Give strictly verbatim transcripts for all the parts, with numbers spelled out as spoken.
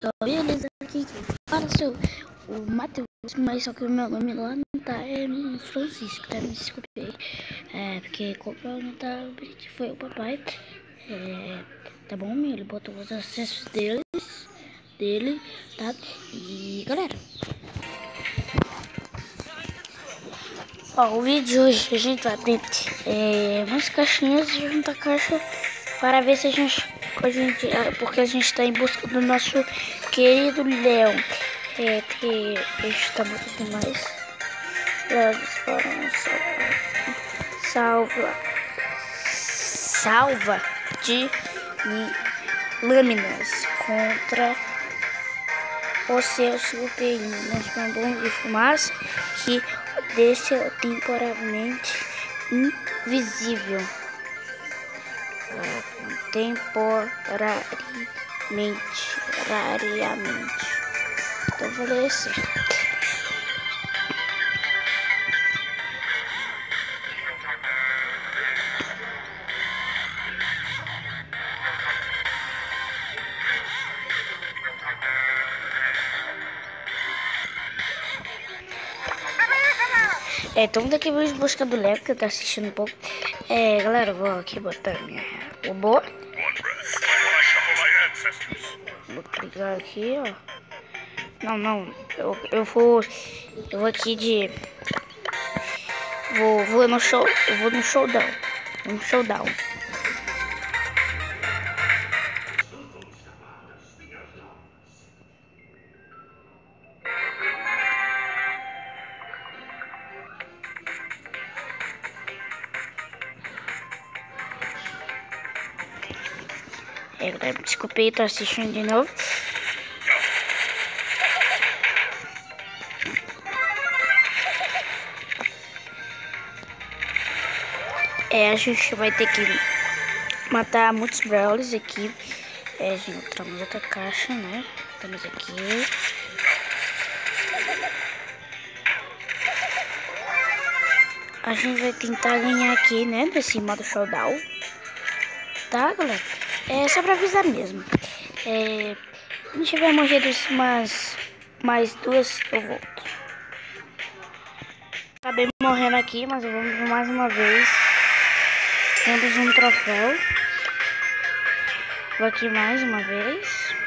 pessoal, beleza? Aqui fala seu o Matheus, mas só que o meu nome lá não tá, é Francisco, tá? Me desculpe aí, é, porque como não tá, foi o papai, é, tá bom? Ele botou os acessos deles, dele, tá? E galera, ó, o vídeo de hoje a gente vai abrir é, umas caixinhas e juntar caixa para ver se a gente, a gente, porque a gente está em busca do nosso querido Leão, é, que a gente está muito demais. Leves foram salva, salva de lâminas contra o seu superino. Nós temos um bom de fumaça que deixa temporariamente invisível. Temporariamente, raramente. Então vou ler assim. É, então daqui vamos em busca do Leco, que tá assistindo um pouco. É, galera, vou aqui botar minha robô. Vou clicar aqui, ó. Não, não, eu, eu vou, eu vou aqui de, vou, vou no show, eu vou no showdown, no showdown. É, galera, desculpa aí, tô assistindo de novo. É, a gente vai ter que matar muitos brawlers aqui. É, a gente entramos outra caixa, né? Estamos aqui. A gente vai tentar ganhar aqui, né? Nesse modo showdown. Tá, galera? É só pra avisar mesmo. É, se a gente tiver morrido umas mais duas, eu volto. Acabei morrendo aqui, mas vamos mais uma vez. Temos um troféu. Vou aqui mais uma vez.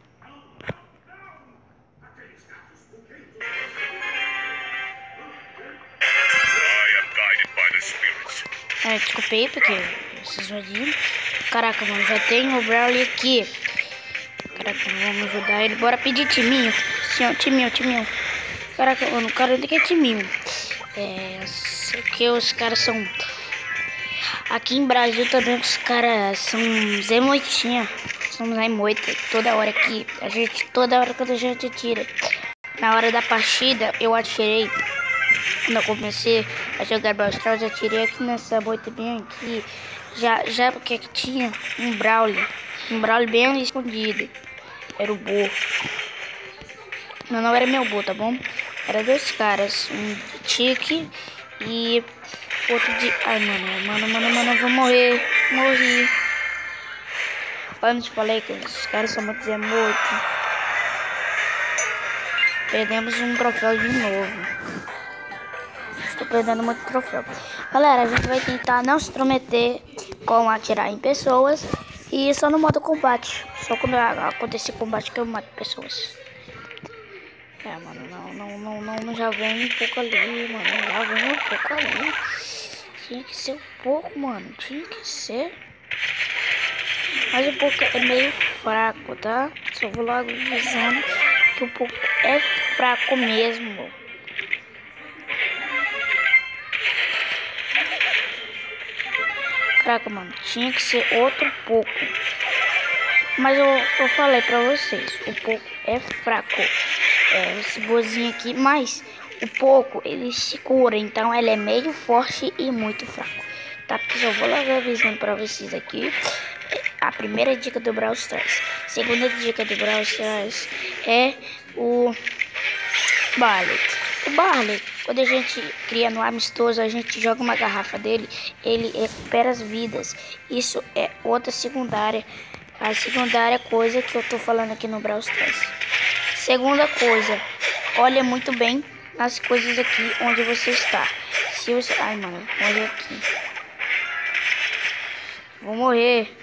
É, desculpei porque vocês vão ir. Caraca, mano, já tem o Brawley aqui. Caraca, vamos ajudar ele. Bora pedir timinho. Sim, ó, timinho, timinho. Caraca, mano, o cara tem que é timinho. É, que os caras são... Aqui em Brasil também os caras são Zé Moitinha. Somos Zé Moita. Toda hora aqui. A gente, toda hora que a gente tira. Na hora da partida, eu atirei. Quando eu comecei a jogar Brawl Stars, eu atirei aqui nessa moita bem aqui. Já, já porque aqui tinha um Brawler. Um Brawler bem escondido. Era o Bo. Meu nome era meu Bo, tá bom? Era dois caras. Um de Tique e outro de... Ai, mano, mano, mano, mano, eu vou morrer. Morri. Olha, eu te falei que os caras são muito Zé Moita. Perdemos um troféu de novo. Estou perdendo muito troféu. Galera, a gente vai tentar não se intrometer com atirar em pessoas. E só no modo combate. Só quando acontecer combate que eu mato pessoas. É, mano, não, não, não, não, não já vem um pouco ali, mano. Já vem um pouco ali. Tinha que ser um pouco, mano. Tinha que ser. Mas um pouco é meio fraco, tá? Só vou logo dizendo que um pouco é fraco mesmo. Caraca, mano, tinha que ser outro pouco. Mas eu, eu falei pra vocês, o pouco é fraco. É, esse bozinho aqui, mas o pouco ele se cura, então ele é meio forte e muito fraco. Tá, pessoal, vou logo avisando pra vocês aqui. A primeira dica do Brawl Stars. Segunda dica do Brawl Stars é o Barley. O Barley, quando a gente cria no amistoso, a gente joga uma garrafa dele, ele recupera as vidas. Isso é outra secundária A secundária coisa que eu tô falando aqui no Brawl Stars. Segunda coisa, olha muito bem nas coisas aqui onde você está. Se você... Ai, mano, vou morrer aqui. Vou morrer.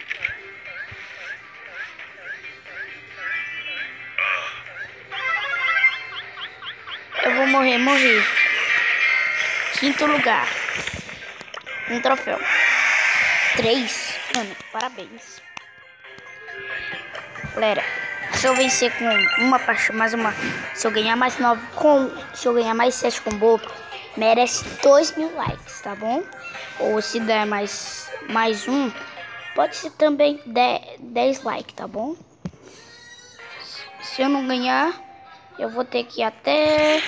Eu vou morrer, morri. Quinto lugar. Um troféu. Três. Mano, parabéns. Galera, se eu vencer com uma partida, mais uma, se eu ganhar mais nove com, se eu ganhar mais sete combo, merece dois mil likes, tá bom? Ou se der mais, mais um, pode ser também dez likes, tá bom? Se eu não ganhar, eu vou ter que ir até,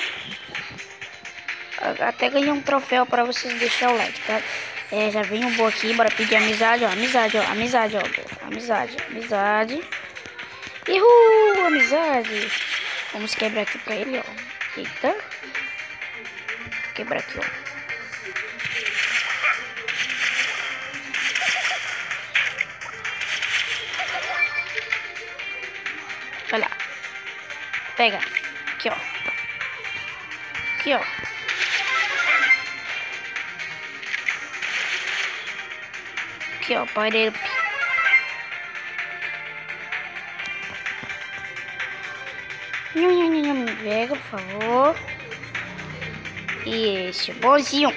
até ganhar um troféu para vocês deixar o like, tá? É, já vem um boa aqui, bora pedir amizade, ó, amizade, ó, amizade, ó, amizade, amizade. Uhul, amizade. Vamos quebrar aqui pra ele, ó. Eita. Quebrar aqui, ó. Olha lá. Pega. Aqui, ó. Aqui, ó. Aqui, ó. Parei. Me pega, por favor. Isso, bonzinho.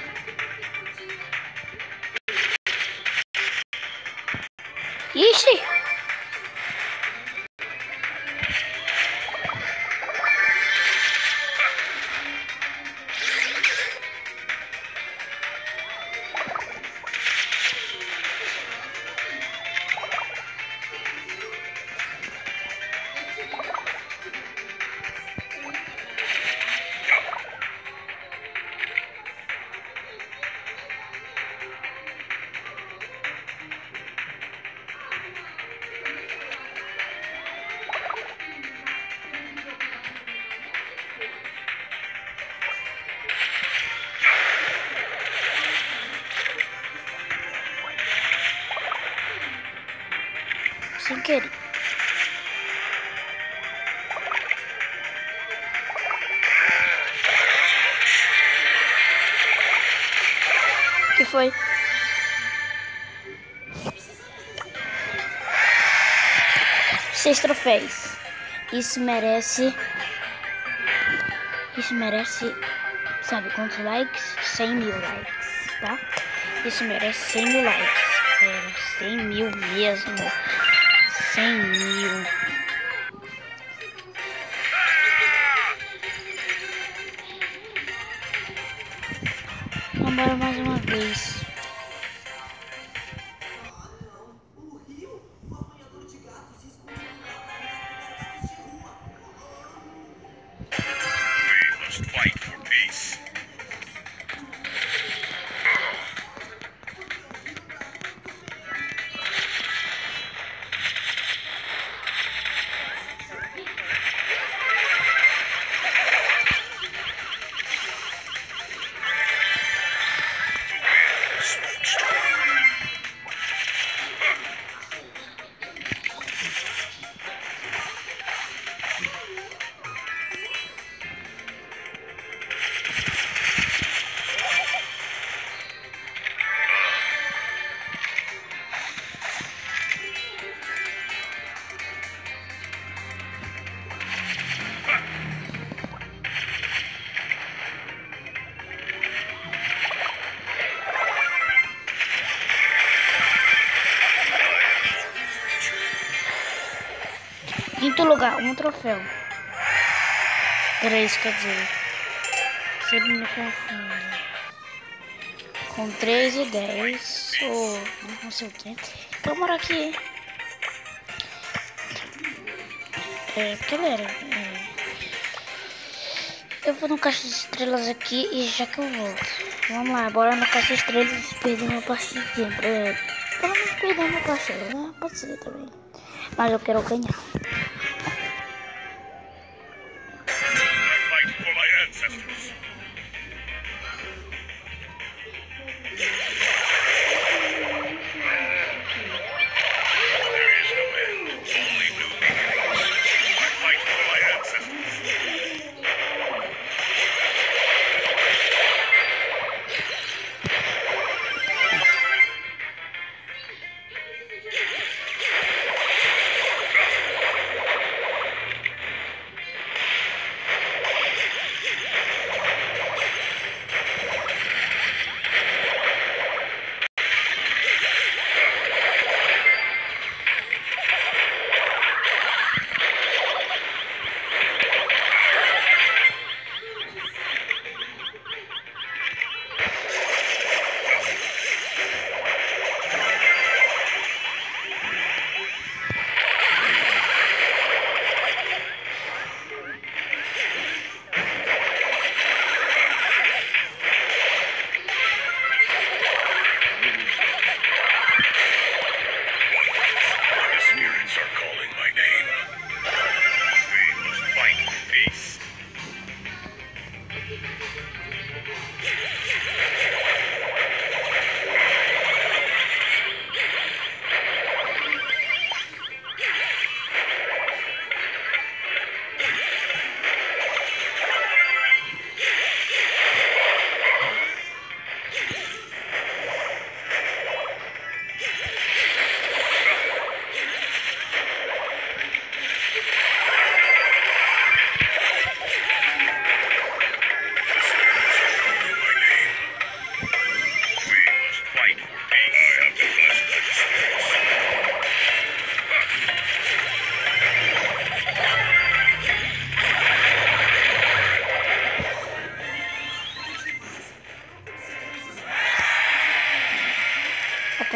Ixi. Sem querer. Que foi? Seis troféus. Isso merece. Isso merece. Sabe quantos likes? cem mil likes, tá? Isso merece cem mil likes. É, cem mil mesmo. cem mil. Vamos embora mais uma vez. Fight for peace. Quinto lugar, um troféu. Três, quer dizer. Sempre me confundo. Com três e dez. Ou não sei o que. Eu moro aqui. É, galera. É, eu vou no caixa de estrelas aqui e já que eu volto. Vamos lá, bora no caixa de estrelas e perder uma partida. É, pelo menos perder uma partida, né? Pode ser também. Mas eu quero ganhar. There is no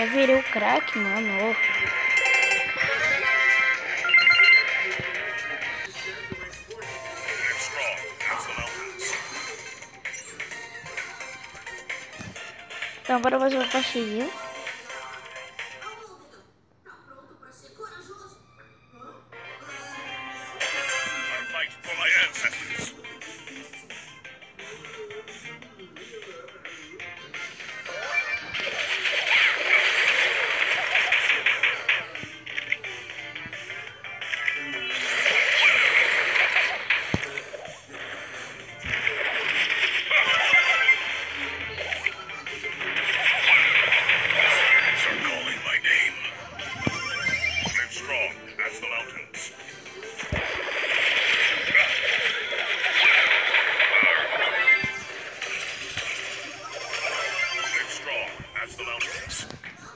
já virei o craque, mano. Ô. Live strong as the mountains. Então, bora fazer uma partidinha. I fight for my ancestors. Spirits are calling my name. Live strong as the mountains. Live strong as the mountains.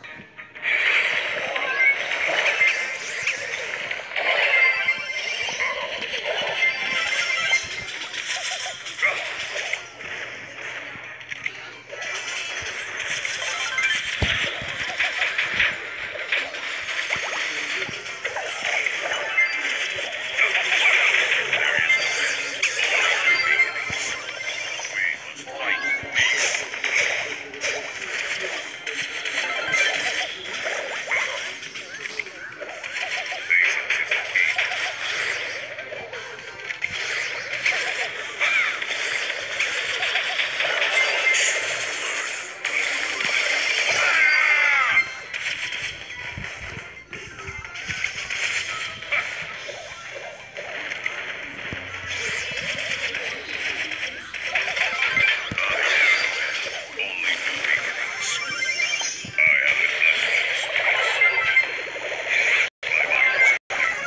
There is no end. Only new beginnings. We must fight for peace. Patience is the key. Only new beginnings. I have been blessed with space. My mind is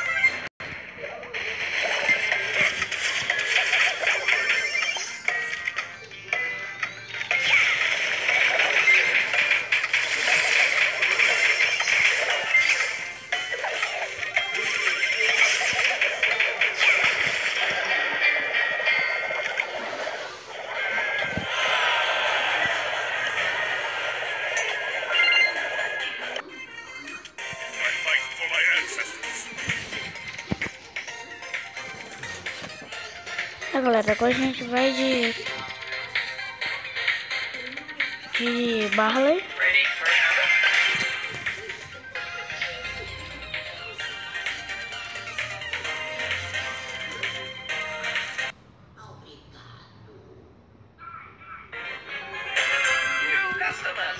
I fight for my ancestors. Tá, galera, agora a gente vai de... De Barley. Ready for another? New customers.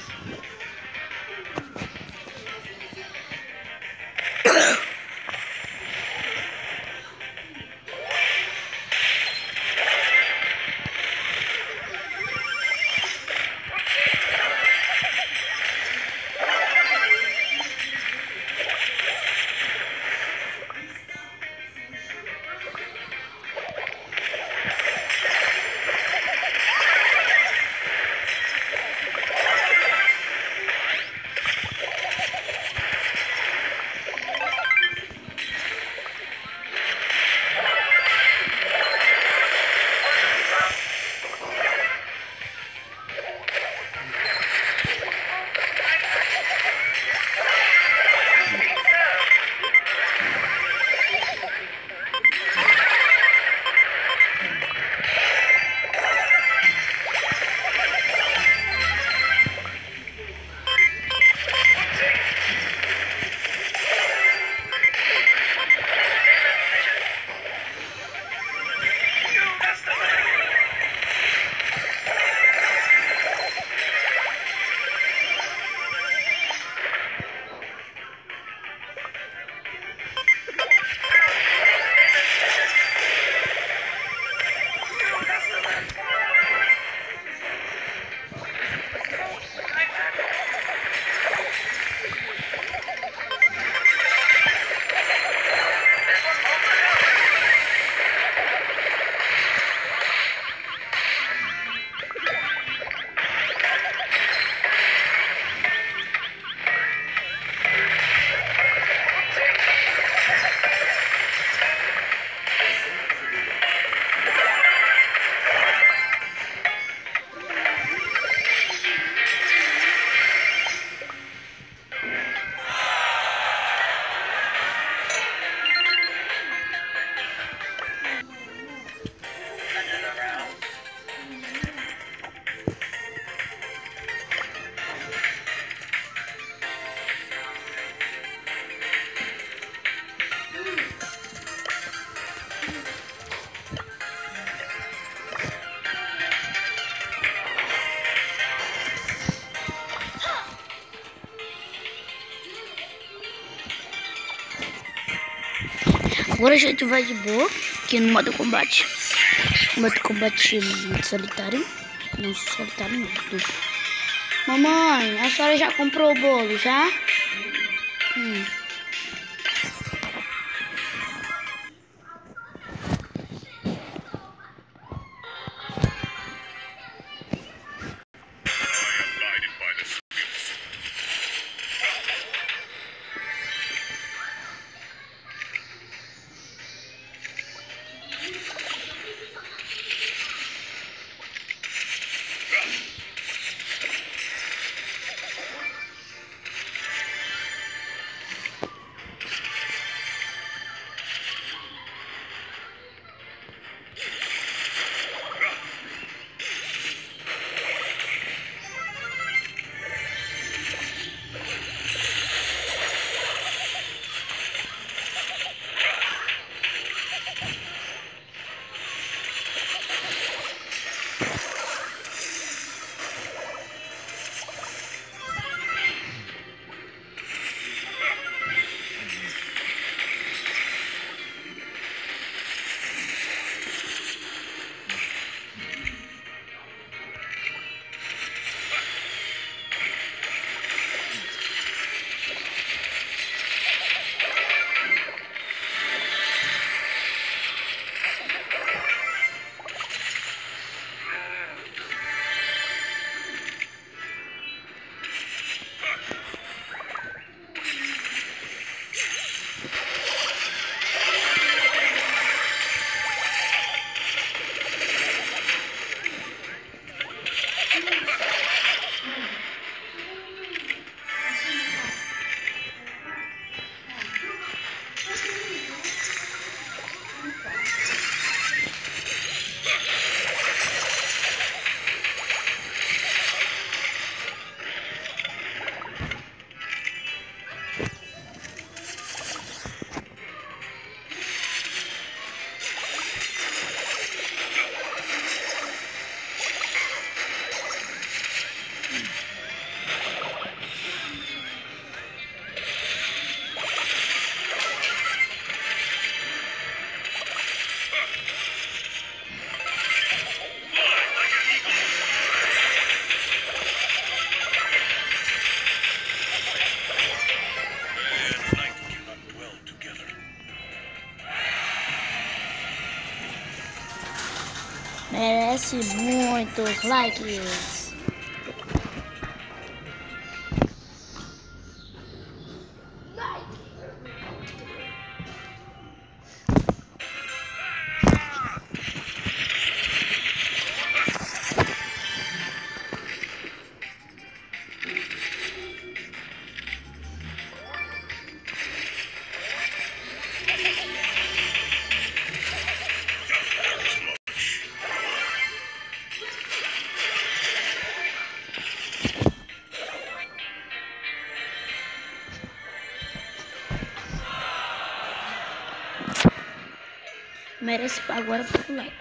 Agora a gente vai de boa aqui no modo combate. Modo combate solitário. Não solitário não. Duplo. Mamãe, a senhora já comprou o bolo, já? Hum. Merece muitos likes. Merece agora por like.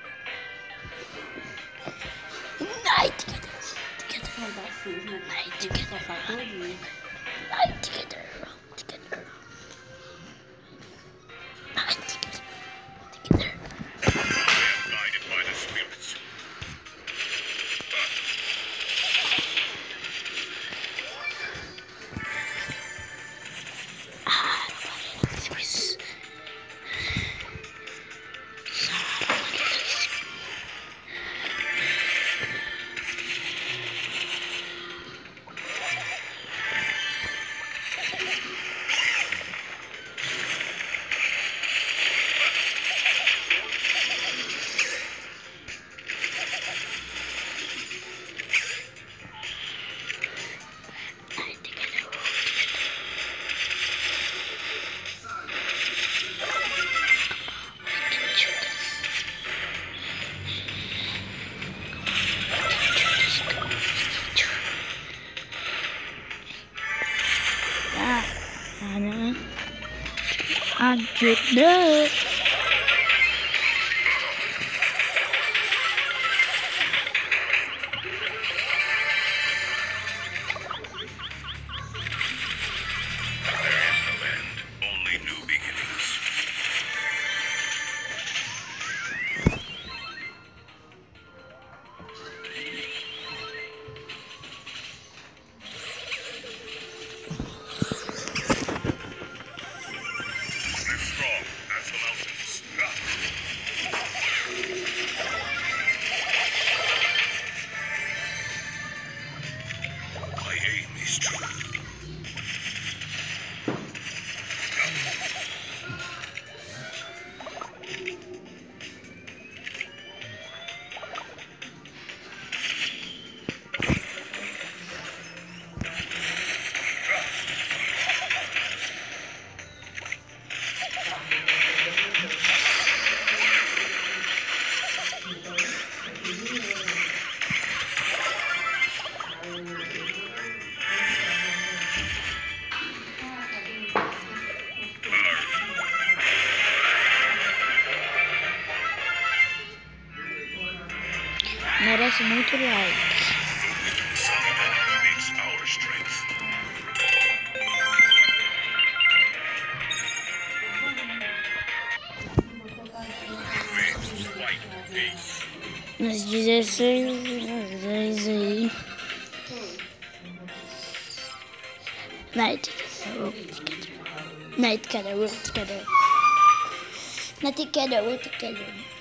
Night together. Together. Night together. Night together. Together. Night together. Together. Guided by the spirits. Ah, this. Ajuda. There is no end, only new beginnings. Merece muito like. Solidarity makes our strength. We fight peace. Nos dezesseis, dezesseis aí. Night, night, cada outro, cada. Night, cada outro, cada.